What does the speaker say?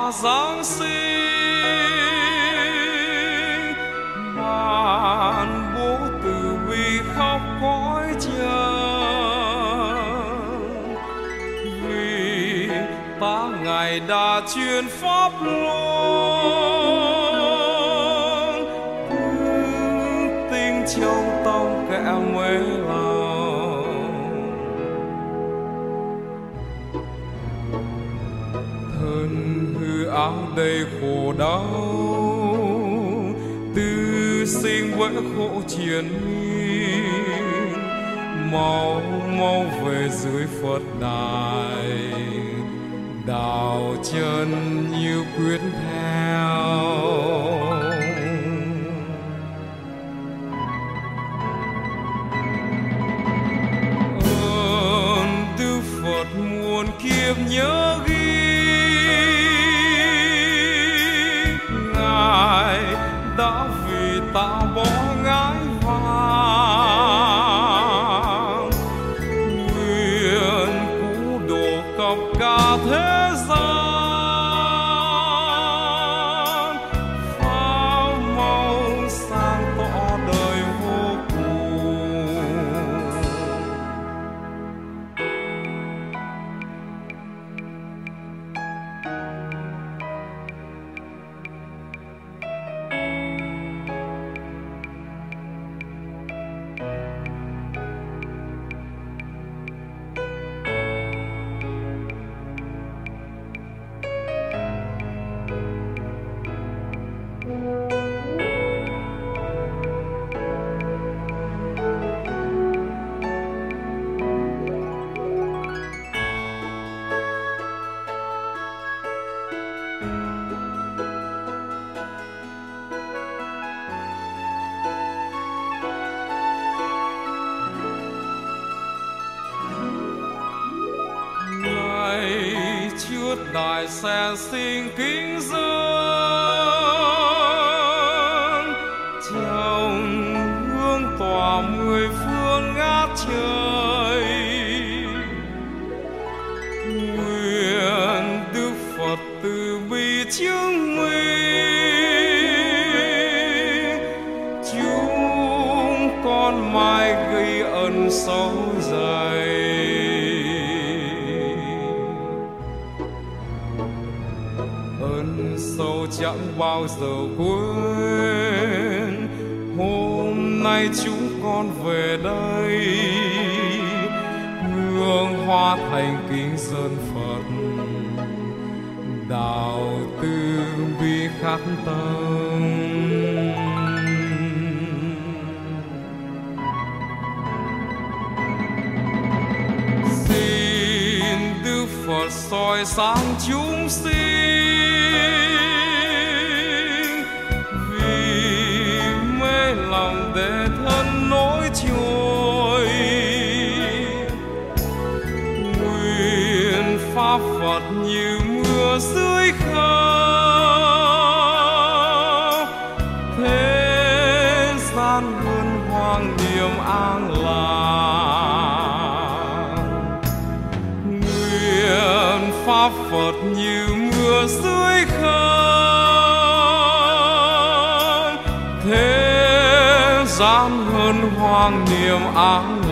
Giáng sinh, ban bố từ bi khắp cõi trần, vì ta Ngài đã truyền pháp luân, tinh trong tâm kẻ mê lòng, thân hư áo đầy khổ đau, tư sinh vỡ khổ triền miên, mau mau về dưới Phật đài, đạo chân như quyết theo. Ơn Đức Phật muôn kiếp nhớ ghi, Ngài đã vì ta bỏ ngái vàng, nguyện cứu độ khắp cả thế gian, pháo màu sáng tỏ đời vô cùng. Trước đại xe sinh kính dân, trong hương tỏa mười phương ngát trời, nguyện Đức Phật từ bi chứng minh, chúng con mãi ghi ân sâu dày. Ơn sâu chẳng bao giờ quên, hôm nay chúng con về đây, hương hoa thành kính dân Phật, đạo từ bi khắc tâm. Xin Đức Phật soi sáng chúng sinh, lòng để thân nối trôi, nguyện pháp Phật như mưa dưới khắp, thế gian luôn hoang niềm an lạc. Nguyện pháp Phật như mưa dưới khắp, thế gian hơn hoang niềm an